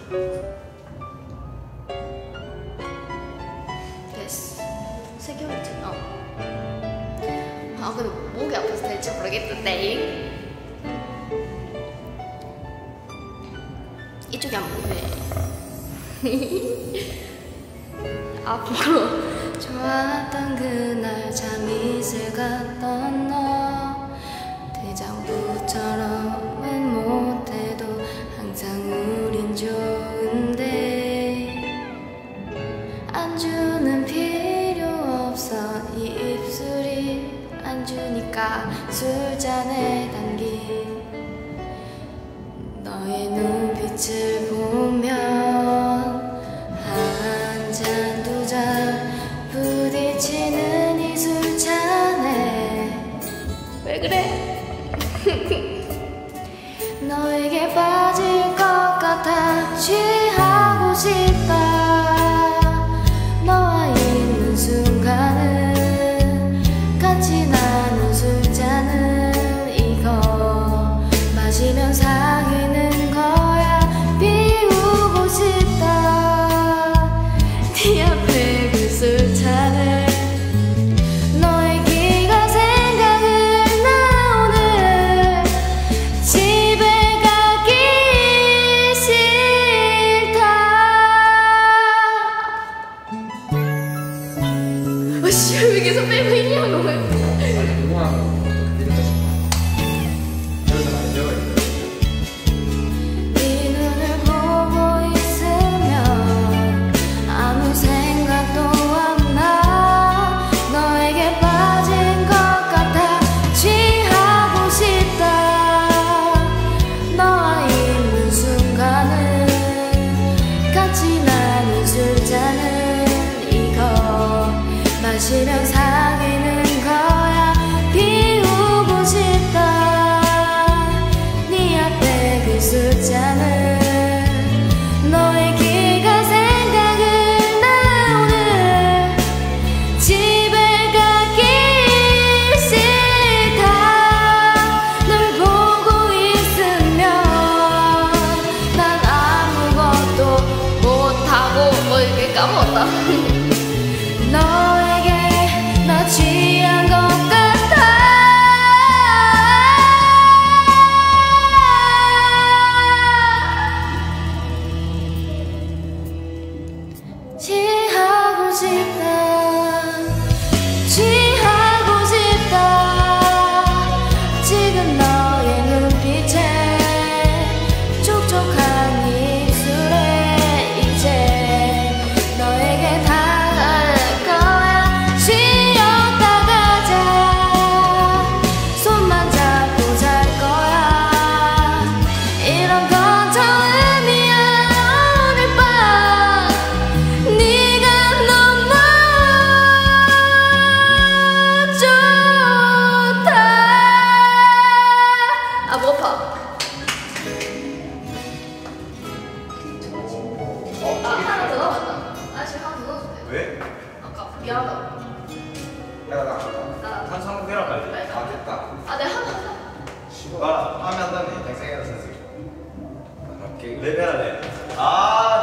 됐어. 3개월째. 아 근데 목이 아파서 될지 모르겠던데. 이쪽이 안 보이네. 아 부끄러워. 좋았던 그날 참 이슬 같던 너, 대장부처럼은 못해도 항상 우린 좋은데 안주는 필요 없어. 이 입술이 안주니까 술잔에 담긴 너의 눈빛을 보면 한 잔 두 잔 부딪히는 이 술잔에 왜 그래? 너에게 빠질 것 같아 취하고 싶다. 너와 있는 순간은 같이 나눈 술잔은 이거 마시면 사귀는 거야. 비우고 싶다. 네 앞에 그 술잔을. 너의 귀가 생각을 나. 오늘 집에 가기 싫다. 씨, 왜 계속 빼고 있냐고. 네 눈을 보고 있으면 아무 생각도 안 나. 너에게 빠진 것 같아 취하고 싶다. 너와 있는 순간은 같이 나눈 술잔은 이거 마시면 사귀는 거야. 비우고 싶다. 네 앞에 그 술잔을. 너의 귀가 생각을 나. 오늘 집에 가기 싫다. 널 보고 있으면 난 아무것도 못하고 이렇게 까먹었다. 너에게 나 취한 것 같아. 취하고 싶다. 취하고 싶다. 지금 너의 눈빛에 촉촉한 입술에 이제 너에게 닿을 거야. 쉬었다 가자. 손만 잡고 잘 거야. 이런 건 처음이야. 오늘 밤 네가 너무 좋다. 아, 목 아파. 하나 더 남았다. 지금 하나 더 넣어도 돼. 왜? 아까 미안하다. 야, 나 탄수화물 해라 빨리. 아, 됐다. 내가 하나. 나 하면 한다니. 땡생이라 선생님. 랩 해야 돼. 아.